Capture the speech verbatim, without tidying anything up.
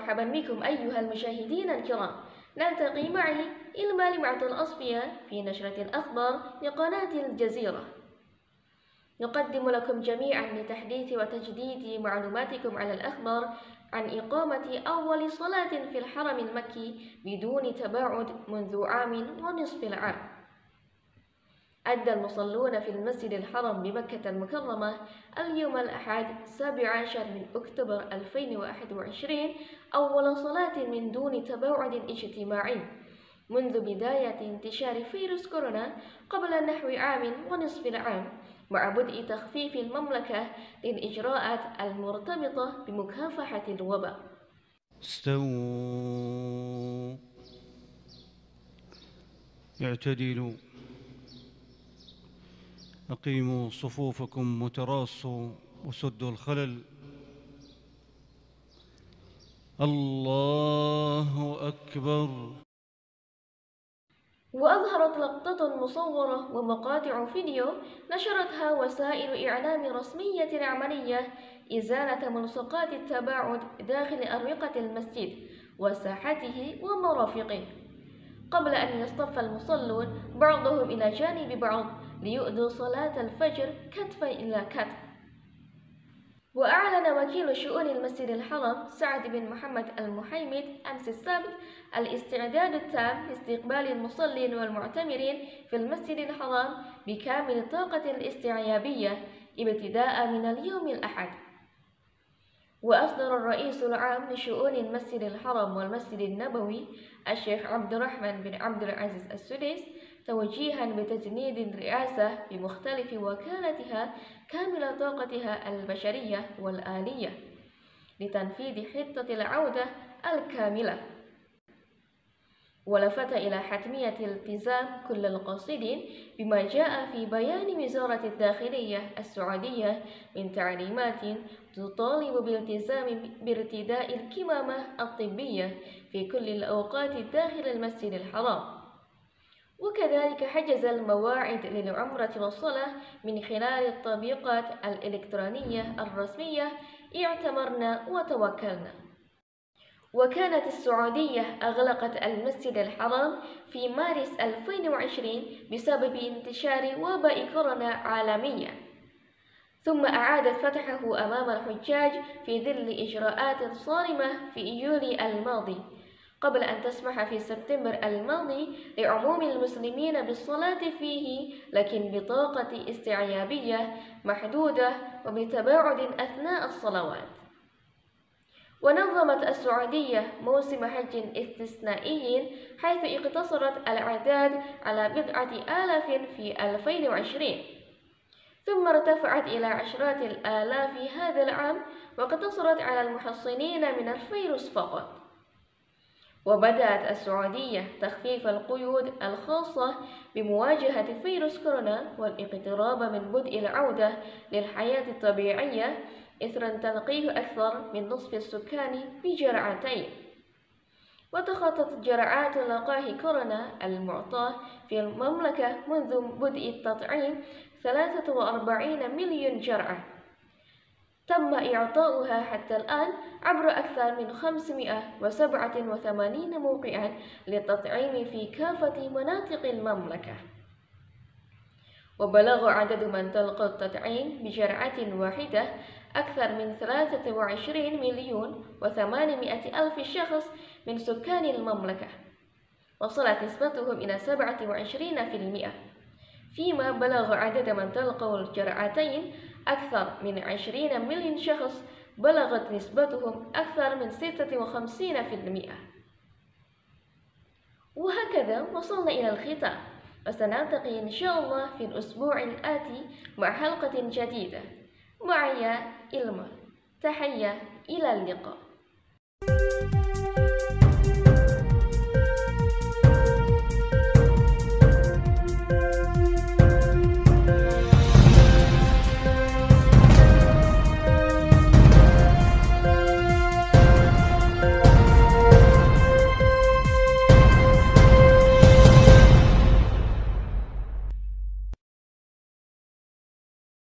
مرحبا بكم أيها المشاهدين الكرام. نلتقي معي إلما لمعة الأصفياء في نشرة الأخبار لقناة الجزيرة. نقدم لكم جميعا لتحديث وتجديد معلوماتكم على الأخبار عن إقامة أول صلاة في الحرم المكي بدون تباعد منذ عام ونصف العام. أدى المصلون في المسجد الحرام بمكة المكرمة اليوم الأحد السابع عشر من أكتوبر ألفين وواحد وعشرين أول صلاة من دون تباعد اجتماعي منذ بداية انتشار فيروس كورونا قبل نحو عام ونصف العام، مع بدء تخفيف المملكة للإجراءات المرتبطة بمكافحة الوباء. استووا اعتدلوا أقيموا صفوفكم وتراصوا وسدوا الخلل. الله أكبر. وأظهرت لقطة مصورة ومقاطع فيديو نشرتها وسائل إعلام رسمية عملية إزالة ملصقات التباعد داخل أروقة المسجد وساحته ومرافقه، قبل أن يصطف المصلون بعضهم إلى جانب بعض ليؤدوا صلاة الفجر كتفا إلى كتف. وأعلن وكيل شؤون المسجد الحرام سعد بن محمد المحيمد أمس السبت الاستعداد التام لاستقبال المصلين والمعتمرين في المسجد الحرام بكامل الطاقة الاستيعابية ابتداء من اليوم الأحد. وأصدر الرئيس العام لشؤون المسجد الحرام والمسجد النبوي الشيخ عبد الرحمن بن عبد العزيز السديس توجيها بتجنيد الرئاسة بمختلف وكالاتها كامل طاقتها البشرية والآلية لتنفيذ خطة العودة الكاملة، ولفت إلى حتمية التزام كل القاصدين بما جاء في بيان وزارة الداخلية السعودية من تعليمات تطالب بالتزام بارتداء الكمامة الطبية في كل الأوقات داخل المسجد الحرام. وكذلك حجز المواعيد للعمرة والصلاة من خلال التطبيقات الإلكترونية الرسمية اعتمرنا وتوكلنا. وكانت السعودية أغلقت المسجد الحرام في مارس ألفين وعشرين بسبب انتشار وباء كورونا عالميا، ثم أعادت فتحه أمام الحجاج في ظل إجراءات صارمة في يوليو الماضي، قبل أن تسمح في سبتمبر الماضي لعموم المسلمين بالصلاة فيه، لكن بطاقة استيعابية محدودة وبتباعد أثناء الصلوات. ونظمت السعودية موسم حج استثنائي حيث اقتصرت الأعداد على بضعة آلاف في ألفين وعشرين، ثم ارتفعت إلى عشرات الآلاف هذا العام واقتصرت على المحصنين من الفيروس فقط. وبدأت السعودية تخفيف القيود الخاصة بمواجهة فيروس كورونا والاقتراب من بدء العودة للحياة الطبيعية إثر تلقيه أكثر من نصف السكان بجرعتين. وتخطت جرعات لقاح كورونا المعطاة في المملكة منذ بدء التطعيم ثلاثة وأربعين مليون جرعة تم إعطاؤها حتى الآن عبر أكثر من خمسمائة وسبعة وثمانين موقعا للتطعيم في كافة مناطق المملكة. وبلغ عدد من تلقى التطعيم بجرعة واحدة أكثر من ثلاثة وعشرين مليون وثمانمائة ألف شخص من سكان المملكة، وصلت نسبتهم إلى سبعة وعشرين بالمئة، فيما بلغ عدد من تلقوا الجرعتين أكثر من عشرين مليون شخص بلغت نسبتهم أكثر من ستة وخمسين بالمئة. وهكذا وصلنا إلى الختام، وسنلتقي إن شاء الله في الأسبوع الآتي مع حلقة جديدة. معي إلما، تحية، إلى اللقاء.